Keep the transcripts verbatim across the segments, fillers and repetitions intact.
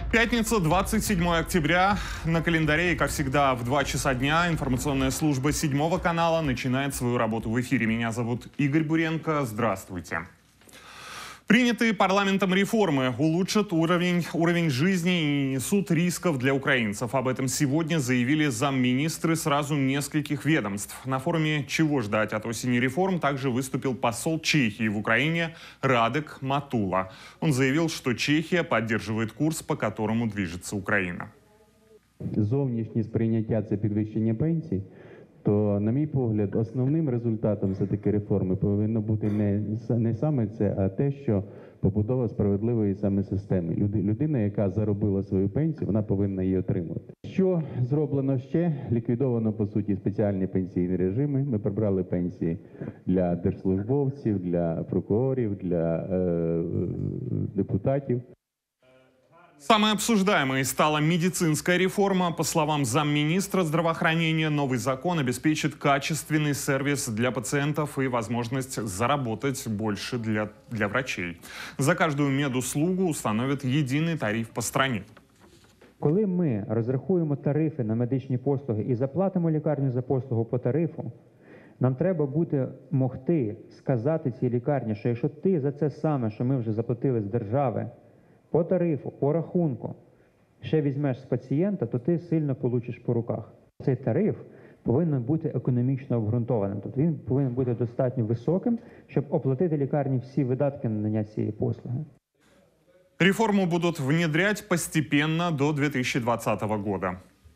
Пятница, двадцать седьмое октября. На календаре и, как всегда, в два часа дня информационная служба седьмого канала начинает свою работу в эфире. Меня зовут Игорь Буренко. Здравствуйте. Принятые парламентом реформы улучшат уровень, уровень жизни и несут рисков для украинцев. Об этом сегодня заявили замминистры сразу нескольких ведомств. На форуме «Чего ждать от осени реформ» также выступил посол Чехии в Украине Радек Матула. Он заявил, что Чехия поддерживает курс, по которому движется Украина. Зовнішнє сприйняття – це підвищення пенсій. То, на мій погляд, основним результатом все-таки реформи повинно бути не, не саме це, а те, що побудова справедливої саме системи. Людина, яка заробила свою пенсію, вона повинна її отримувати. Що зроблено ще? Ліквідовано, по суті, спеціальні пенсійні режими. Ми прибрали пенсії для держслужбовців, для прокурорів, для е, депутатів. Самой обсуждаемой стала медицинская реформа. По словам замминистра здравоохранения, новый закон обеспечит качественный сервис для пациентов и возможность заработать больше для, для врачей. За каждую медуслугу установят единый тариф по стране. Коли ми розрахуємо тарифи на медичні послуги і заплатимо лікарню за послугу по тарифу, нам треба буде могти сказати цій лікарні, що якщо ти за це саме, що ми вже заплатили з держави, по тарифу, по рахунку, ще візьмеш з пацієнта, то ти сильно получиш по руках. Цей тариф повинен бути економічно обґрунтованим. Тобто він повинен бути достатньо високим, щоб оплатити лікарні всі видатки на надання цієї послуги. Реформу будут внедрять постепенно до две тысячи двадцатого года.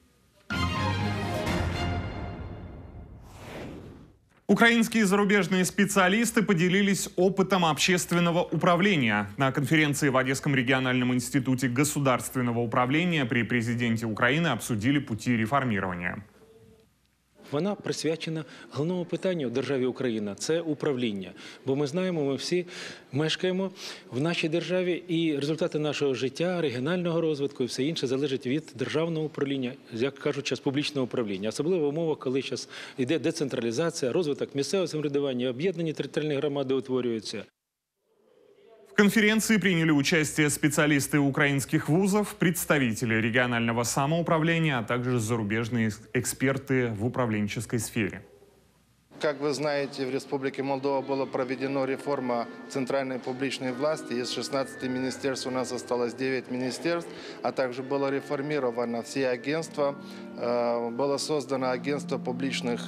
Украинские и зарубежные специалисты поделились опытом общественного управления. На конференции в Одесском региональном институте государственного управления при президенте Украины обсудили пути реформирования. Вона присвячена головному питанню в державі Україна – це управління. Бо ми знаємо, ми всі мешкаємо в нашій державі, і результати нашого життя, регіонального розвитку і все інше залежить від державного управління, як кажуть, зараз публічного управління. Особливо в умовах, коли зараз йде децентралізація, розвиток місцевого самоврядування, об'єднані територіальні громади утворюються. В конференции приняли участие специалисты украинских вузов, представители регионального самоуправления, а также зарубежные эксперты в управленческой сфере. Как вы знаете, в Республике Молдова была проведена реформа центральной публичной власти. Из шестнадцати министерств у нас осталось девять министерств, а также было реформировано все агентства, было создано агентство публичных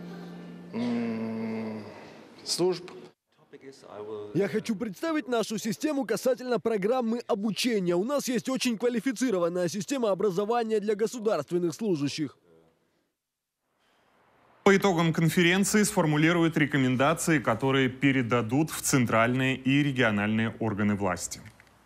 служб. Я хочу представить нашу систему касательно программы обучения. У нас есть очень квалифицированная система образования для государственных служащих. По итогам конференции сформулируют рекомендации, которые передадут в центральные и региональные органы власти.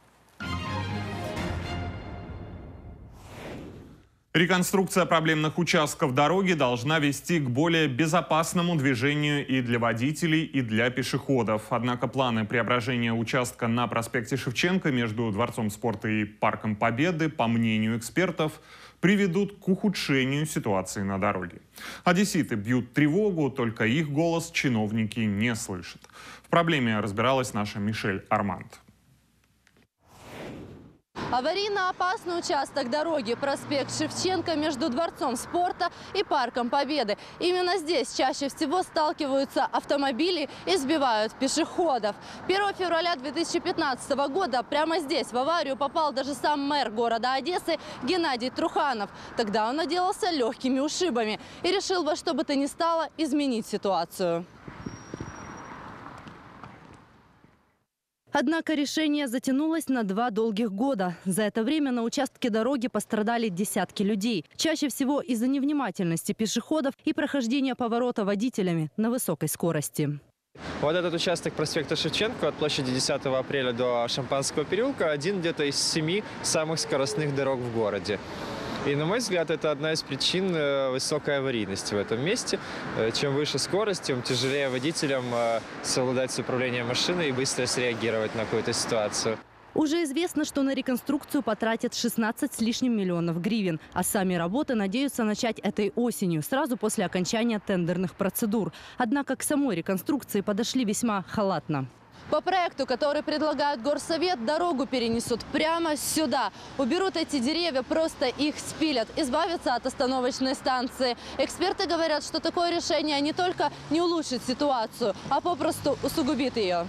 Реконструкция проблемных участков дороги должна вести к более безопасному движению и для водителей, и для пешеходов. Однако планы преображения участка на проспекте Шевченко между Дворцом спорта и Парком Победы, по мнению экспертов, приведут к ухудшению ситуации на дороге. Одесситы бьют тревогу, только их голос чиновники не слышат. В проблеме разбиралась наша Мишель Арманд. Аварийно-опасный участок дороги – проспект Шевченко между Дворцом спорта и Парком Победы. Именно здесь чаще всего сталкиваются автомобили и сбивают пешеходов. первого февраля две тысячи пятнадцатого года прямо здесь в аварию попал даже сам мэр города Одессы Геннадий Труханов. Тогда он отделался легкими ушибами и решил во что бы то ни стало изменить ситуацию. Однако решение затянулось на два долгих года. За это время на участке дороги пострадали десятки людей. Чаще всего из-за невнимательности пешеходов и прохождения поворота водителями на высокой скорости. Вот этот участок проспекта Шевченко от площади десятого апреля до Шампанского переулка один где-то из семи самых скоростных дорог в городе. И, на мой взгляд, это одна из причин высокой аварийности в этом месте. Чем выше скорость, тем тяжелее водителям совладать с управлением машиной и быстро среагировать на какую-то ситуацию. Уже известно, что на реконструкцию потратят шестнадцать с лишним миллионов гривен. А сами работы надеются начать этой осенью, сразу после окончания тендерных процедур. Однако к самой реконструкции подошли весьма халатно. По проекту, который предлагает горсовет, дорогу перенесут прямо сюда. Уберут эти деревья, просто их спилят, избавятся от остановочной станции. Эксперты говорят, что такое решение не только не улучшит ситуацию, а попросту усугубит ее.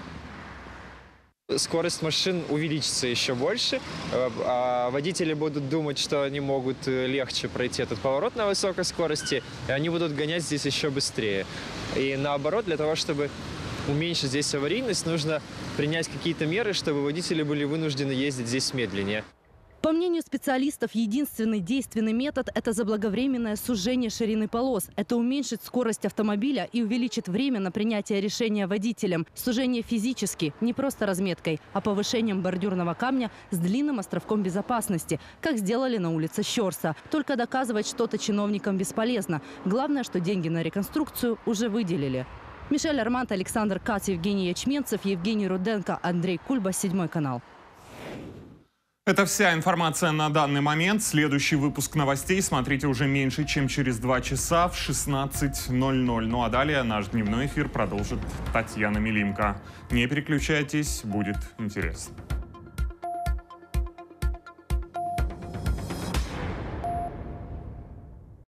Скорость машин увеличится еще больше, а водители будут думать, что они могут легче пройти этот поворот на высокой скорости, и они будут гонять здесь еще быстрее. И наоборот, для того, чтобы уменьшить здесь аварийность, нужно принять какие-то меры, чтобы водители были вынуждены ездить здесь медленнее. По мнению специалистов, единственный действенный метод – это заблаговременное сужение ширины полос. Это уменьшит скорость автомобиля и увеличит время на принятие решения водителям. Сужение физически, не просто разметкой, а повышением бордюрного камня с длинным островком безопасности, как сделали на улице Щорса. Только доказывать что-то чиновникам бесполезно. Главное, что деньги на реконструкцию уже выделили. Мишель Армант, Александр Кац, Евгений Ячменцев, Евгений Руденко, Андрей Кульба, Седьмой канал. Это вся информация на данный момент. Следующий выпуск новостей смотрите уже меньше, чем через два часа в шестнадцать ноль ноль. Ну а далее наш дневной эфир продолжит Татьяна Милимко. Не переключайтесь, будет интересно.